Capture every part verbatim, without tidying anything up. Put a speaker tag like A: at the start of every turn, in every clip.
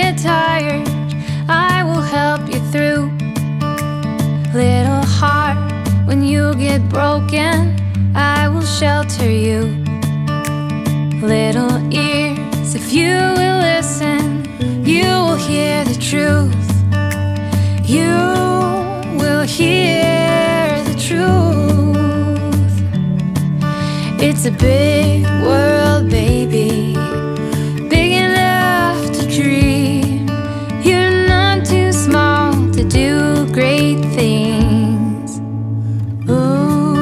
A: get tired, I will help you through. Little heart, when you get broken, I will shelter you. Little ears, if you will listen, you will hear the truth. You will hear the truth. It's a big world, baby, big enough to dream. You're not too small to do great things. Ooh.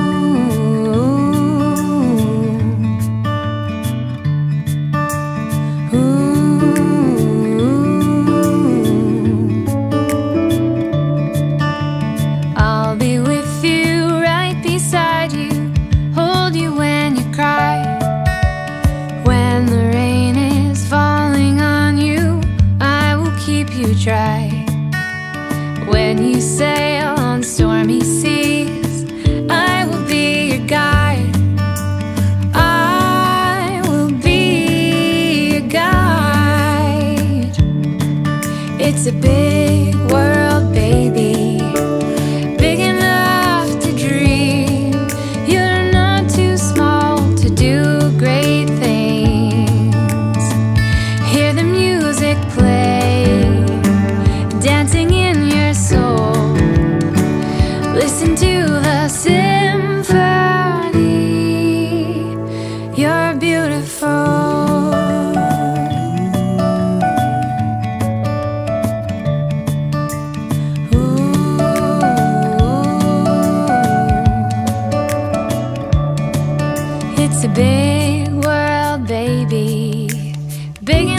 A: Ooh. I'll be with you, right beside you, hold you when you cry. When the rain is falling on you, I will keep you dry. When you sail on stormy seas, I will be your guide. I will be your guide. It's a big world, baby, big enough to dream. You're not too small to do great things. Hear the music play, dancing in your soul. Listen to the symphony. You're beautiful. Ooh. It's a big world, baby, big